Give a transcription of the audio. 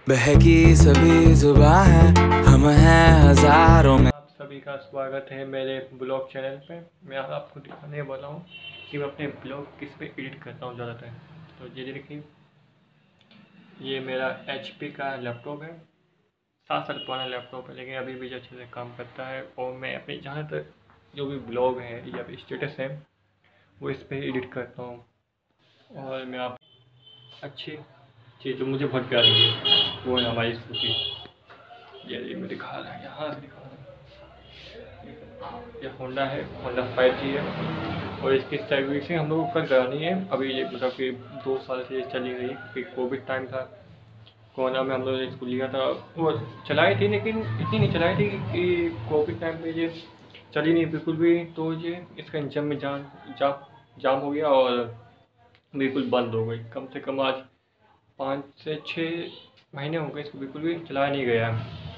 बहकी सभी जुबां है, हम हैं हजारों में। आप सभी का स्वागत है मेरे ब्लॉग चैनल पे। मैं आपको दिखाने वाला हूँ कि मैं अपने ब्लॉग किस पे एडिट करता हूँ ज़्यादातर। तो ये देखिए, ये मेरा HP का लैपटॉप है। 7 साल पुराना लैपटॉप है, लेकिन अभी भी अच्छे से काम करता है। और मैं अपने ज़्यादातर जो भी ब्लॉग है या फिर स्टेटस है वो इस पर एडिट करता हूँ। और मैं आप अच्छी चीज़ जो मुझे बहुत प्यारी है वो है हमारी स्कूटी। ये मैं दिखा रहा है, यहाँ से दिखा रहा हूँ। ये होंडा है, होंडा 5G है। और इसकी सर्विसिंग हम लोग को कल करानी है। अभी ये मतलब कि 2 साल से ये चली गई, क्योंकि कोविड टाइम था। कोरोना में हम लोगों ने इसको लिया था, वो चलाई थी लेकिन इतनी नहीं चलाई थी कि कोविड टाइम में ये चली नहीं बिल्कुल भी। तो ये इसका इंजन में जाम हो गया और बिल्कुल बंद हो गई। कम से कम आज 5 से 6 महीने हो गए इसको बिल्कुल भी चलाया नहीं गया।